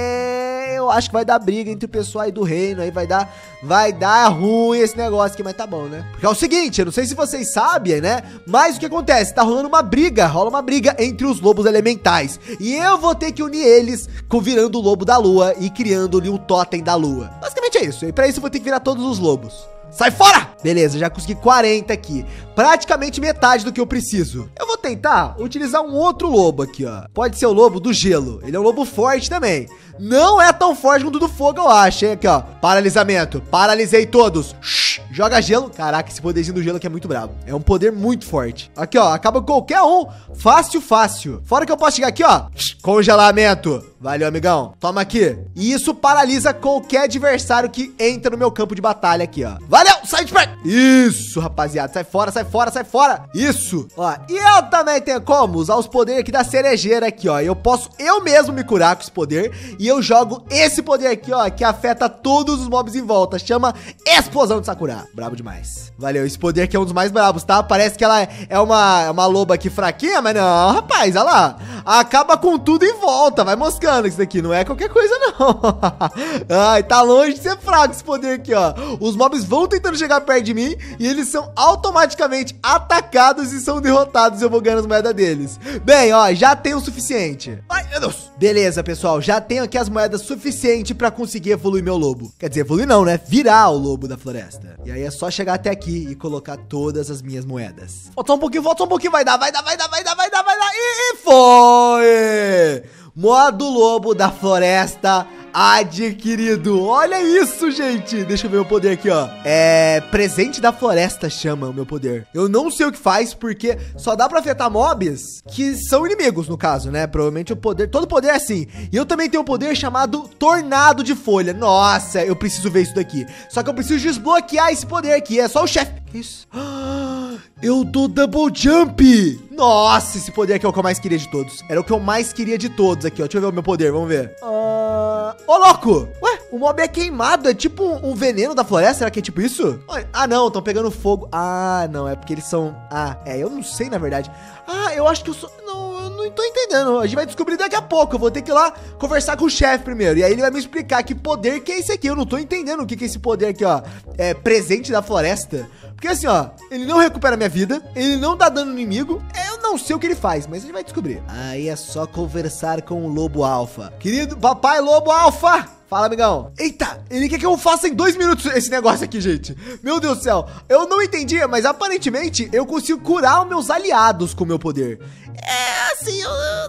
É... eu acho que vai dar briga entre o pessoal aí do reino, aí vai dar, vai dar ruim esse negócio aqui, mas tá bom, né? Porque é o seguinte, eu não sei se vocês sabem, né? Mas o que acontece? Tá rolando uma briga, rola uma briga entre os lobos elementais. E eu vou ter que unir eles com virando o lobo da lua e criando-lhe um totem da lua. Basicamente é isso, e pra isso eu vou ter que virar todos os lobos. Sai fora! Beleza, já consegui quarenta aqui. Praticamente metade do que eu preciso. Eu vou tentar utilizar um outro lobo aqui, ó. Pode ser o lobo do gelo. Ele é um lobo forte também. Não é tão forte quanto o do fogo, eu acho, hein? Aqui, ó. Paralisamento. Paralisei todos. Shhh, joga gelo. Caraca, esse poderzinho do gelo aqui é muito brabo. É um poder muito forte. Aqui, ó. Acaba com qualquer um. Fácil, fácil. Fora que eu posso chegar aqui, ó. Congelamento. Valeu, amigão. Toma aqui. E isso paralisa qualquer adversário que entra no meu campo de batalha aqui, ó. Valeu, sai de perto. Isso, rapaziada. Sai fora, sai fora, sai fora. Isso. Ó, e eu também tenho como usar os poderes aqui da cerejeira aqui, ó. Eu posso eu mesmo me curar com esse poder. E eu jogo esse poder aqui, ó, que afeta todos os mobs em volta. Chama Explosão de Sakura. Brabo demais. Valeu, esse poder aqui é um dos mais brabos, tá? Parece que ela é uma, uma loba aqui fraquinha, mas não, rapaz, olha lá. Acaba com tudo em volta. Vai moscando isso daqui, não é qualquer coisa, não. Ai, tá longe de ser fraco esse poder aqui, ó. Os mobs vão tentando chegar perto de mim e eles são automaticamente atacados e são derrotados e eu vou ganhando as moedas deles. Bem, ó, já tenho o suficiente. Ai, meu Deus. Beleza, pessoal, já tenho aqui as moedas suficientes pra conseguir evoluir meu lobo. Quer dizer, evoluir não, né? Virar o lobo da floresta. E aí é só chegar até aqui e colocar todas as minhas moedas. Volta um pouquinho, volta um pouquinho, vai dar, vai dar, vai dar, vai dar, vai dar, vai dar. E foi! Modo lobo da floresta adquirido. Olha isso, gente. Deixa eu ver o poder aqui, ó. É... presente da floresta chama o meu poder. Eu não sei o que faz, porque só dá pra afetar mobs que são inimigos, no caso, né? Provavelmente o poder... todo poder é assim. E eu também tenho um poder chamado Tornado de Folha. Nossa, eu preciso ver isso daqui. Só que eu preciso desbloquear esse poder aqui. É só o chefe. Que isso? Eu dou double jump. Nossa, esse poder aqui é o que eu mais queria de todos. Era o que eu mais queria de todos aqui, ó. Deixa eu ver o meu poder, vamos ver. Ah... Ô, louco! Ué, o mob é queimado. É tipo um, um veneno da floresta? Será que é tipo isso? Ah, não, estão pegando fogo. Ah, não, é porque eles são... Ah, é, eu não sei, na verdade. Ah, eu acho que eu sou... Não, eu não tô entendendo. A gente vai descobrir daqui a pouco. Eu vou ter que ir lá conversar com o chefe primeiro. E aí ele vai me explicar que poder que é esse aqui. Eu não tô entendendo o que que é esse poder aqui, ó. É presente da floresta. Porque assim, ó, ele não recupera minha vida, ele não dá dano no inimigo. Eu não sei o que ele faz, mas a gente vai descobrir. Aí é só conversar com o lobo alfa. Querido papai lobo alfa. Fala, amigão. Eita, ele quer que eu faça em dois minutos esse negócio aqui, gente. Meu Deus do céu. Eu não entendi, mas aparentemente eu consigo curar os meus aliados com o meu poder. É, assim, não é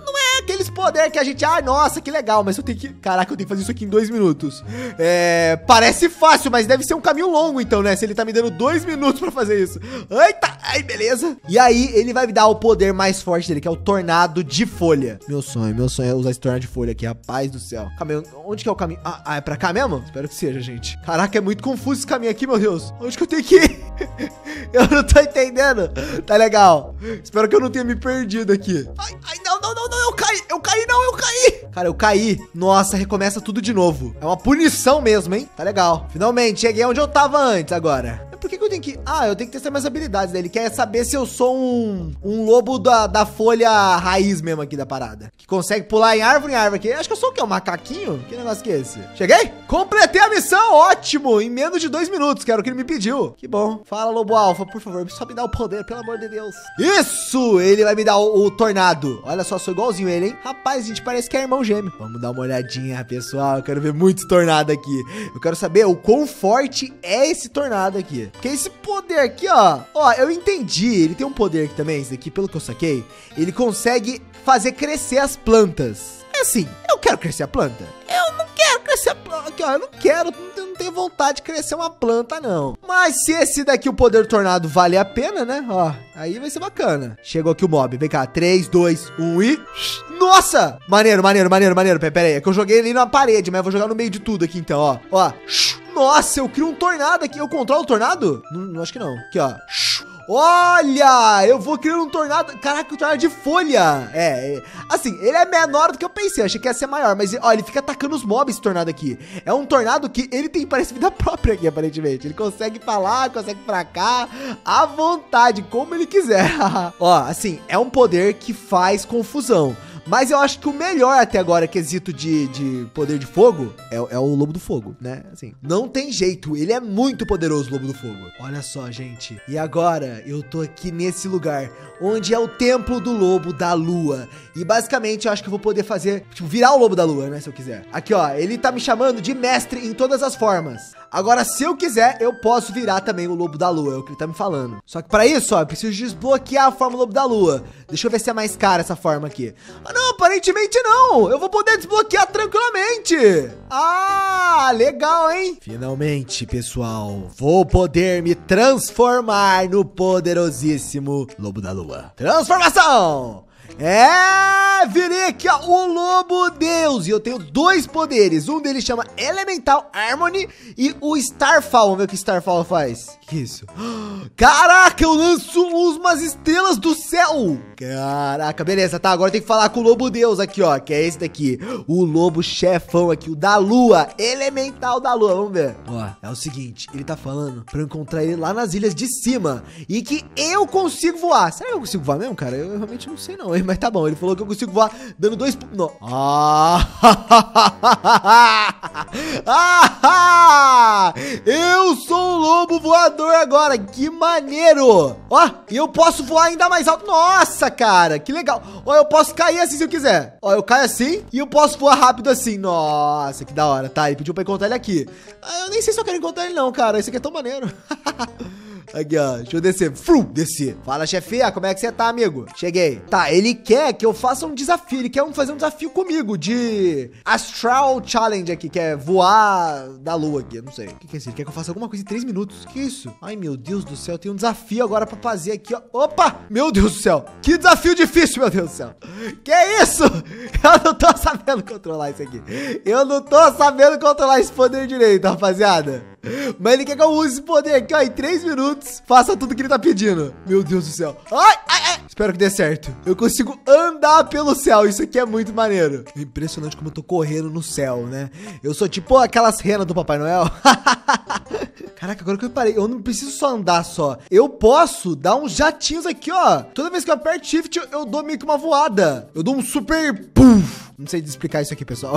aqueles poderes que a gente... Ah, nossa, que legal, mas eu tenho que... Caraca, eu tenho que fazer isso aqui em dois minutos. É... Parece fácil, mas deve ser um caminho longo, então, né? Se ele tá me dando dois minutos pra fazer isso. Eita! Ai, beleza. E aí, ele vai me dar o poder mais forte dele, que é o tornado de folha. Meu sonho, meu sonho é usar esse tornado de folha aqui, rapaz do céu. Calma aí, onde que é o caminho? Ah, ah, é pra cá mesmo? Espero que seja, gente. Caraca, é muito confuso esse caminho aqui, meu Deus. Onde que eu tenho que ir? Eu não tô entendendo. Tá legal. Espero que eu não tenha me perdido aqui. Ai, ai, não, não, não, não, eu caí. Eu caí, não, eu caí. Cara, eu caí. Nossa, recomeça tudo de novo. É uma punição mesmo, hein? Tá legal. Finalmente, cheguei onde eu tava antes agora. Por que que eu tenho que... Ah, eu tenho que testar minhas habilidades, né? Ele quer saber se eu sou um, um lobo da, da folha raiz mesmo aqui da parada. Que consegue pular em árvore em árvore aqui. Acho que eu sou o quê? Um macaquinho? Que negócio que é esse? Cheguei? Completei a missão, ótimo! Em menos de dois minutos, que era o que ele me pediu. Que bom. Fala, lobo alfa, por favor, só me dá o poder, pelo amor de Deus. Isso! Ele vai me dar o, o tornado. Olha só, sou igualzinho ele, hein? Rapaz, a gente parece que é irmão gêmeo. Vamos dar uma olhadinha, pessoal. Eu quero ver muitos tornados aqui. Eu quero saber o quão forte é esse tornado aqui. Porque esse poder aqui, ó. Ó, eu entendi. Ele tem um poder aqui também, esse aqui, pelo que eu saquei. Ele consegue fazer crescer as plantas. É assim, eu quero crescer a planta. Eu não quero crescer a planta. Aqui, ó, eu não quero, não tenho vontade de crescer uma planta, não. Mas se esse daqui, o poder do tornado, vale a pena, né? Ó, aí vai ser bacana. Chegou aqui o mob. Vem cá, três, dois, um e... Nossa! Maneiro, maneiro, maneiro, maneiro. Pera aí, é que eu joguei ali na parede, mas eu vou jogar no meio de tudo aqui, então, ó. Ó. Nossa, eu crio um tornado aqui. Eu controlo o tornado? Não, não acho que não. Aqui, ó. Olha, eu vou criar um tornado. Caraca, um tornado de folha. É, é, assim, ele é menor do que eu pensei. Achei que ia ser maior, mas ó, ele fica atacando os mobs, esse tornado aqui. É um tornado que ele tem, parece, vida própria aqui, aparentemente. Ele consegue ir pra lá, consegue ir pra cá, à vontade, como ele quiser. Ó, assim, é um poder que faz confusão. Mas eu acho que o melhor até agora, quesito de, de poder de fogo, é, é o Lobo do Fogo, né? Assim, não tem jeito, ele é muito poderoso, o Lobo do Fogo. Olha só, gente. E agora, eu tô aqui nesse lugar, onde é o Templo do Lobo da Lua. E basicamente, eu acho que eu vou poder fazer, tipo, virar o Lobo da Lua, né? Se eu quiser. Aqui, ó, ele tá me chamando de mestre em todas as formas. Agora, se eu quiser, eu posso virar também o Lobo da Lua, é o que ele tá me falando. Só que pra isso, ó, eu preciso desbloquear a forma Lobo da Lua. Deixa eu ver se é mais cara essa forma aqui. Ah, não, aparentemente não. Eu vou poder desbloquear tranquilamente. Ah, legal, hein? Finalmente, pessoal, vou poder me transformar no poderosíssimo Lobo da Lua. Transformação! É, virei aqui, ó, o Lobo Deus. E eu tenho dois poderes. Um deles chama Elemental Harmony e o Starfall. Vamos ver o que Starfall faz. Que isso? Caraca, eu lanço umas estrelas do céu. Caraca, beleza, tá, agora tem que falar com o Lobo Deus aqui, ó, que é esse daqui, o Lobo Chefão aqui, o da Lua, Elemental da Lua, vamos ver. Ó, é o seguinte, ele tá falando pra eu encontrar ele lá nas ilhas de cima e que eu consigo voar. Será que eu consigo voar mesmo, cara? Eu realmente não sei não, mas tá bom, ele falou que eu consigo voar dando dois... Não. Ah! Ah! Eu sou o Lobo Voador agora, que maneiro! Ó, e eu posso voar ainda mais alto. Nossa, cara, que legal. Ó, eu posso cair assim se eu quiser. Ó, eu caio assim e eu posso voar rápido assim. Nossa, que da hora. Tá, ele pediu pra encontrar ele aqui. Ah, eu nem sei se eu quero encontrar ele não, cara. Isso aqui é tão maneiro. Aqui, ó, deixa eu descer. Fru, descer. Fala, chefia, como é que você tá, amigo? Cheguei. Tá, ele quer que eu faça um desafio. Ele quer fazer um desafio comigo de Astral Challenge aqui, que é voar da lua aqui. Eu não sei. O que que é isso? Ele quer que eu faça alguma coisa em três minutos. O que é isso? Ai, meu Deus do céu. Tem um desafio agora pra fazer aqui, ó. Opa! Meu Deus do céu. Que desafio difícil, meu Deus do céu. Que é isso? Eu não tô sabendo controlar isso aqui. Eu não tô sabendo controlar esse poder direito, rapaziada. Mas ele quer que eu use esse poder aqui, ó, em três minutos. Faça tudo que ele tá pedindo. Meu Deus do céu. Ai, ai, ai. Espero que dê certo. Eu consigo andar pelo céu. Isso aqui é muito maneiro. É impressionante como eu tô correndo no céu, né? Eu sou tipo aquelas renas do Papai Noel. Caraca, agora que eu parei, eu não preciso só andar só. Eu posso dar uns jatinhos aqui, ó. Toda vez que eu aperto shift, eu, eu dou meio que uma voada. Eu dou um super puff. Não sei explicar isso aqui, pessoal.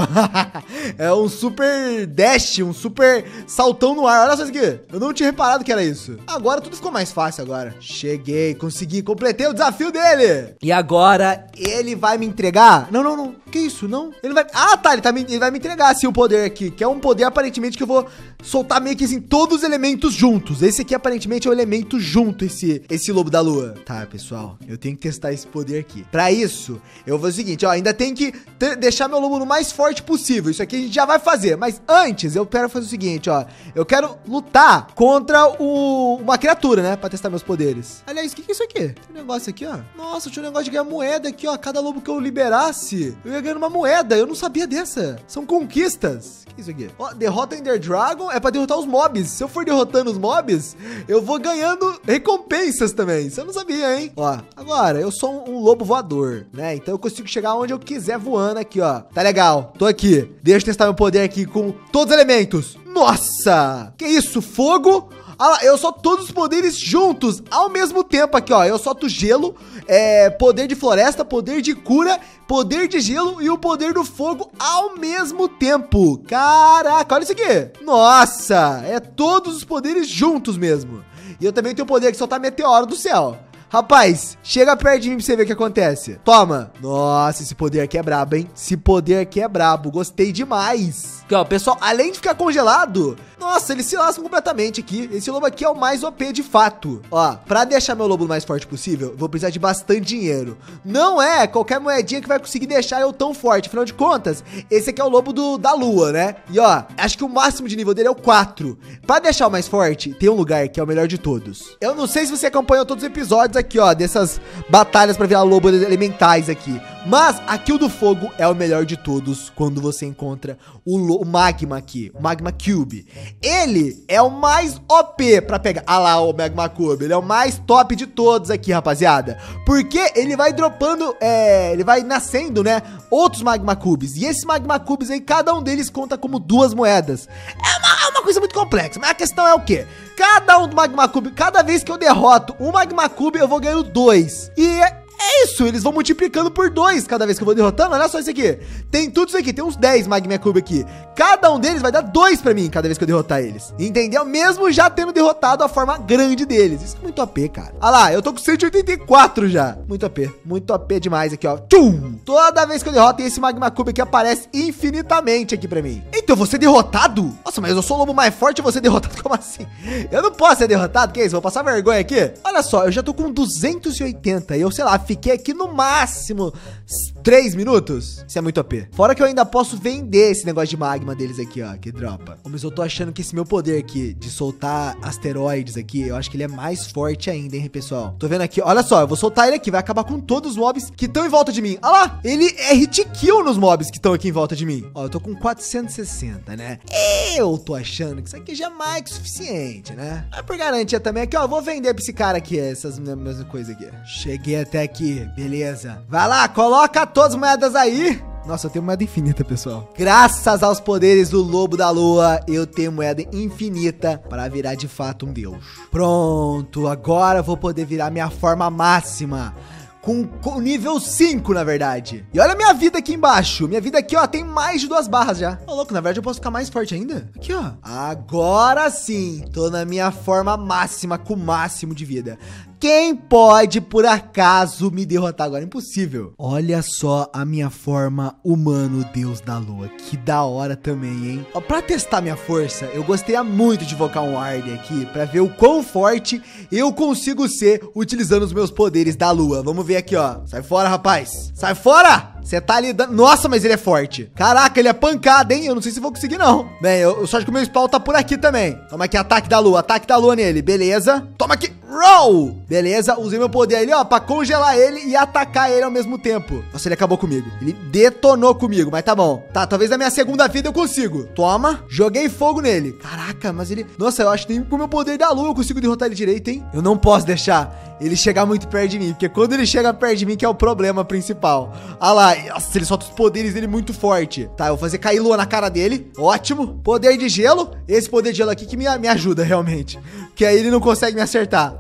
É um super dash, um super saltão no ar. Olha só isso aqui. Eu não tinha reparado que era isso. Agora tudo ficou mais fácil agora. Cheguei, consegui, completei o desafio dele. E agora ele vai me entregar? Não, não, não. Que isso? Não. Ele vai... Ah, tá. Ele, tá me... ele vai me entregar, assim, o poder aqui. Que é um poder, aparentemente, que eu vou soltar meio que, assim, todos os elementos juntos. Esse aqui, aparentemente, é o elemento junto, esse, esse lobo da lua. Tá, pessoal. Eu tenho que testar esse poder aqui. Pra isso, eu vou fazer o seguinte, ó. Ainda tem que deixar meu lobo no mais forte possível. Isso aqui a gente já vai fazer. Mas antes, eu quero fazer o seguinte, ó. Eu quero lutar contra o... uma criatura, né? Pra testar meus poderes. Aliás, o que que é isso aqui? Tem um negócio aqui, ó. Nossa, tinha um negócio de ganhar moeda aqui, ó. Cada lobo que eu liberasse, eu ia ganhando uma moeda. Eu não sabia dessa. São conquistas. O que é isso aqui? Ó, derrota Ender Dragon é pra derrotar os mobs. Se eu for derrotando os mobs, eu vou ganhando recompensas também. Isso eu não sabia, hein? Ó, agora, eu sou um, um lobo voador, né? Então eu consigo chegar onde eu quiser voando aqui, ó. Tá legal. Tô aqui. Deixa eu testar meu poder aqui com todos os elementos. Nossa! Que isso? Fogo? Ah lá, eu solto todos os poderes juntos ao mesmo tempo aqui, ó. Eu solto gelo, é, poder de floresta, poder de cura, poder de gelo e o poder do fogo ao mesmo tempo. Caraca, olha isso aqui. Nossa, é todos os poderes juntos mesmo. E eu também tenho o poder de soltar meteoro do céu. Rapaz, chega perto de mim pra você ver o que acontece. Toma. Nossa, esse poder aqui é brabo, hein? Esse poder aqui é brabo. Gostei demais. Aqui, ó, pessoal, além de ficar congelado, nossa, eles se lascam completamente aqui. Esse lobo aqui é o mais O P de fato. Ó, pra deixar meu lobo o mais forte possível, vou precisar de bastante dinheiro. Não é qualquer moedinha que vai conseguir deixar eu tão forte. Afinal de contas, esse aqui é o lobo do, da lua, né? E ó, acho que o máximo de nível dele é o quatro. Pra deixar o mais forte, tem um lugar que é o melhor de todos. Eu não sei se você acompanhou todos os episódios aqui, ó, dessas batalhas pra virar lobo elementais aqui. Mas aqui o do fogo é o melhor de todos quando você encontra o, o magma aqui, o magma cube. Ele é o mais O P pra pegar. Ah lá, o magma cube. Ele é o mais top de todos aqui, rapaziada. Porque ele vai dropando, é, ele vai nascendo, né, outros magma cubes. E esses magma cubes aí, cada um deles conta como duas moedas. É uma, é uma coisa muito complexa, mas a questão é o quê? Cada um do magma cube, cada vez que eu derroto um magma cube, eu vou ganhando dois. E é isso, eles vão multiplicando por dois cada vez que eu vou derrotando. Olha só isso aqui. Tem tudo isso aqui, tem uns dez Magma Cube aqui. Cada um deles vai dar dois pra mim cada vez que eu derrotar eles. Entendeu? Mesmo já tendo derrotado a forma grande deles. Isso é muito O P, cara. Olha lá, eu tô com cento e oitenta e quatro já. Muito O P. Muito O P demais aqui, ó. Tchum! Toda vez que eu derroto, esse Magma Cube aqui aparece infinitamente aqui pra mim. Então, eu vou ser derrotado? Nossa, mas eu sou o lobo mais forte e vou ser derrotado? Como assim? Eu não posso ser derrotado? Que isso? Vou passar vergonha aqui? Olha só, eu já tô com duzentos e oitenta e eu, sei lá, fiquei aqui no máximo três minutos. Isso é muito O P. Fora que eu ainda posso vender esse negócio de magma deles aqui, ó, que dropa. Mas eu tô achando que esse meu poder aqui de soltar asteroides aqui, eu acho que ele é mais forte ainda, hein, pessoal? Tô vendo aqui, olha só, eu vou soltar ele aqui, vai acabar com todos os mobs que estão em volta de mim. Olha lá, ele é hit kill nos mobs que estão aqui em volta de mim. Ó, eu tô com quatrocentos e sessenta, né? Eu tô achando que isso aqui já é mais que suficiente, né? Mas por garantia também aqui, ó, eu vou vender pra esse cara aqui, essas mesmas coisas aqui. Cheguei até aqui, beleza. Vai lá, coloca todas as moedas aí. Nossa, eu tenho moeda infinita, pessoal. Graças aos poderes do lobo da lua, eu tenho moeda infinita para virar de fato um deus. Pronto, agora eu vou poder virar minha forma máxima. Com, com nível cinco, na verdade. E olha a minha vida aqui embaixo. Minha vida aqui, ó, tem mais de duas barras já. Ô, louco, na verdade eu posso ficar mais forte ainda. Aqui, ó. Agora sim, tô na minha forma máxima, com o máximo de vida. Quem pode, por acaso, me derrotar agora? Impossível. Olha só a minha forma humano, deus da lua. Que da hora também, hein? Ó, pra testar minha força, eu gostaria muito de invocar um Arden aqui pra ver o quão forte eu consigo ser utilizando os meus poderes da lua. Vamos ver aqui, ó. Sai fora, rapaz. Sai fora! Você tá ali dando... Nossa, mas ele é forte. Caraca, ele é pancada, hein? Eu não sei se vou conseguir, não. Bem, eu, eu só acho que o meu spawn tá por aqui também. Toma aqui, ataque da lua. Ataque da lua nele. Beleza. Toma aqui. Roll! Beleza. Usei meu poder ali, ó, pra congelar ele e atacar ele ao mesmo tempo. Nossa, ele acabou comigo. Ele detonou comigo, mas tá bom. Tá, talvez na minha segunda vida eu consigo. Toma. Joguei fogo nele. Caraca, mas ele... Nossa, eu acho que nem com o meu poder da lua eu consigo derrotar ele direito, hein? Eu não posso deixar ele chegar muito perto de mim, porque quando ele chega perto de mim que é o problema principal. Olha lá. Nossa, ele solta os poderes dele muito forte. Tá, eu vou fazer cair lua na cara dele. Ótimo. Poder de gelo. Esse poder de gelo aqui que me, me ajuda, realmente. Que aí ele não consegue me acertar.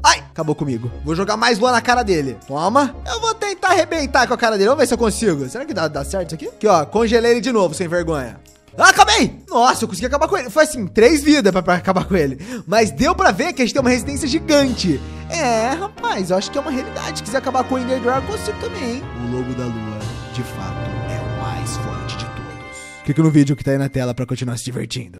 Ai, acabou comigo. Vou jogar mais lua na cara dele. Toma. Eu vou tentar arrebentar com a cara dele. Vamos ver se eu consigo. Será que dá, dá certo isso aqui? Aqui, ó. Congelei ele de novo, sem vergonha. Ah, acabei! Nossa, eu consegui acabar com ele. Foi assim, três vidas pra, pra acabar com ele. Mas deu pra ver que a gente tem uma resistência gigante. É, rapaz, eu acho que é uma realidade. Se quiser acabar com o Ender Dragon, eu consigo também, hein? O Lobo da Lua, de fato, é o mais forte de todos. Clica no vídeo que tá aí na tela pra continuar se divertindo.